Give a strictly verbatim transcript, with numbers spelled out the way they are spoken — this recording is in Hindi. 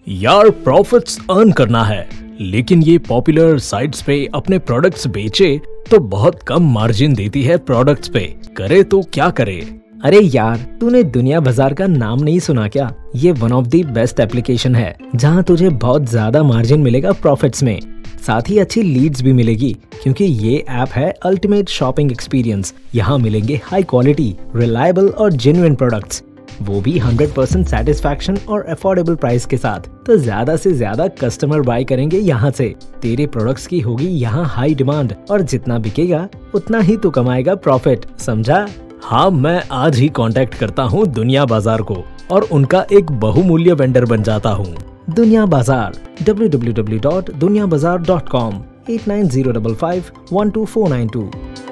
यार प्रॉफिट्स अर्न करना है, लेकिन ये पॉपुलर साइट्स पे अपने प्रोडक्ट्स बेचे तो बहुत कम मार्जिन देती है प्रोडक्ट्स पे। करे तो क्या करे? अरे यार, तूने दुनिया बाजार का नाम नहीं सुना क्या? ये one of the best application है जहाँ तुझे बहुत ज्यादा मार्जिन मिलेगा प्रॉफिट्स में, साथ ही अच्छी लीड्स भी मिलेगी क्योंकि ये ऐप है अल्टीमेट शॉपिंग एक्सपीरियंस। यहाँ मिलेंगे हाई क्वालिटी, रिलायबल और जेन्युइन प्रोडक्ट्स, वो भी हंड्रेड परसेंट सेटिस्फैक्शन और अफोर्डेबल प्राइस के साथ। तो ज्यादा से ज्यादा कस्टमर बाय करेंगे यहाँ से। तेरे प्रोडक्ट्स की होगी यहाँ हाई डिमांड और जितना बिकेगा उतना ही तू कमाएगा प्रॉफिट, समझा? हाँ, मैं आज ही कांटेक्ट करता हूँ दुनिया बाजार को और उनका एक बहुमूल्य वेंडर बन जाता हूँ। दुनिया बाजार W W W dot Duniya Bazaar dot com at nine zero five five one two four nine to.